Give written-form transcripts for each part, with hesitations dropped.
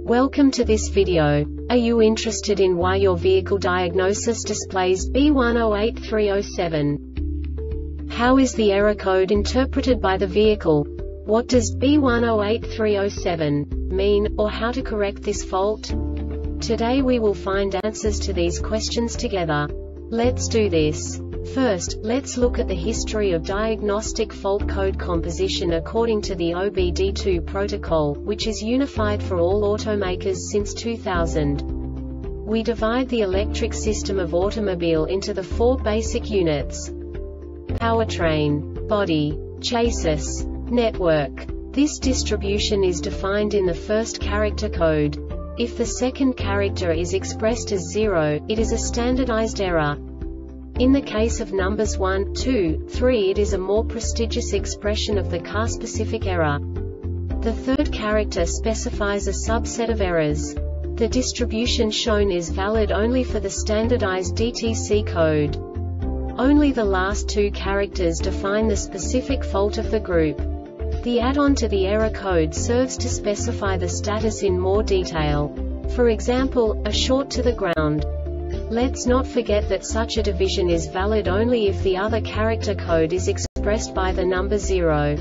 Welcome to this video. Are you interested in why your vehicle diagnosis displays B108307? How is the error code interpreted by the vehicle? What does B108307 mean, or how to correct this fault? Today we will find answers to these questions together. Let's do this. First, let's look at the history of diagnostic fault code composition according to the OBD2 protocol, which is unified for all automakers since 2000. We divide the electric system of automobile into the four basic units: powertrain, body, chassis, network. This distribution is defined in the first character code. If the second character is expressed as 0, it is a standardized error. In the case of numbers 1, 2, 3, it is a more prestigious expression of the car-specific error. The third character specifies a subset of errors. The distribution shown is valid only for the standardized DTC code. Only the last two characters define the specific fault of the group. The add-on to the error code serves to specify the status in more detail. For example, a short to the ground. Let's not forget that such a division is valid only if the other character code is expressed by the number 0.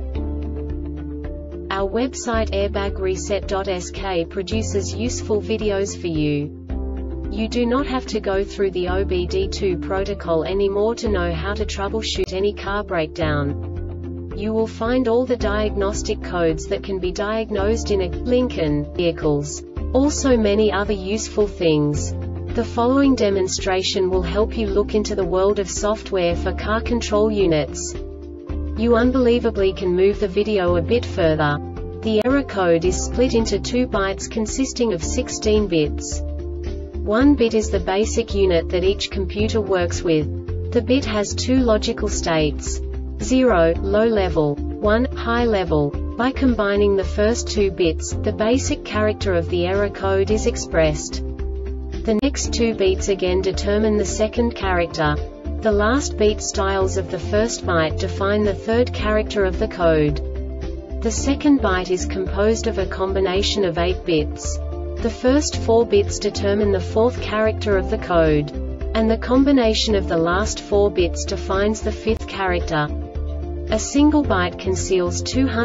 Our website airbagreset.sk produces useful videos for you. You do not have to go through the OBD2 protocol anymore to know how to troubleshoot any car breakdown. You will find all the diagnostic codes that can be diagnosed in a Lincoln vehicles. Also many other useful things. The following demonstration will help you look into the world of software for car control units. You unbelievably can move the video a bit further. The error code is split into 2 bytes consisting of 16 bits. 1 bit is the basic unit that each computer works with. The bit has 2 logical states: 0, low level, 1, high level. By combining the first 2 bits, the basic character of the error code is expressed. The next 2 beats again determine the second character. The last beat styles of the first byte define the third character of the code. The second byte is composed of a combination of 8 bits. The first 4 bits determine the fourth character of the code. And the combination of the last 4 bits defines the fifth character. A single byte conceals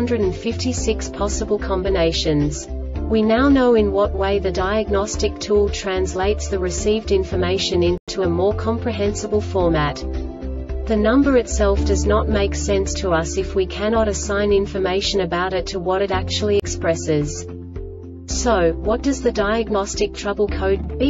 256 possible combinations. We now know in what way the diagnostic tool translates the received information into a more comprehensible format. The number itself does not make sense to us if we cannot assign information about it to what it actually expresses. So, what does the diagnostic trouble code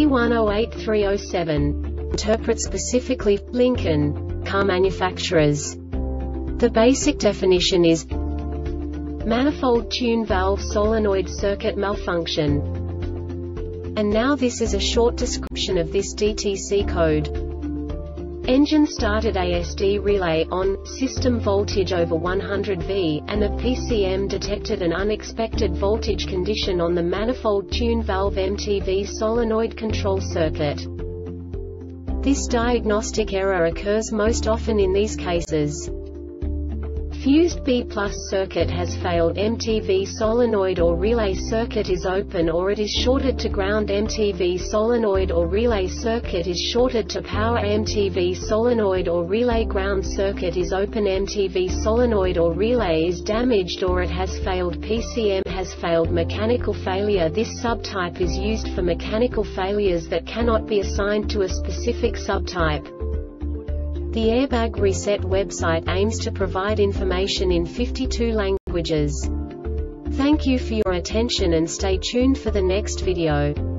B108307 interpret specifically for Lincoln car manufacturers? The basic definition is manifold tune valve solenoid circuit malfunction. And now this is a short description of this DTC code. Engine started ASD relay on, system voltage over 100 V, and the PCM detected an unexpected voltage condition on the manifold tune valve MTV solenoid control circuit. This diagnostic error occurs most often in these cases: fused B+ circuit has failed, MTV solenoid or relay circuit is open or it is shorted to ground, MTV solenoid or relay circuit is shorted to power, MTV solenoid or relay ground circuit is open, MTV solenoid or relay is damaged or it has failed, PCM has failed. Mechanical failure. This subtype is used for mechanical failures that cannot be assigned to a specific subtype. The Airbag Reset website aims to provide information in 52 languages. Thank you for your attention and stay tuned for the next video.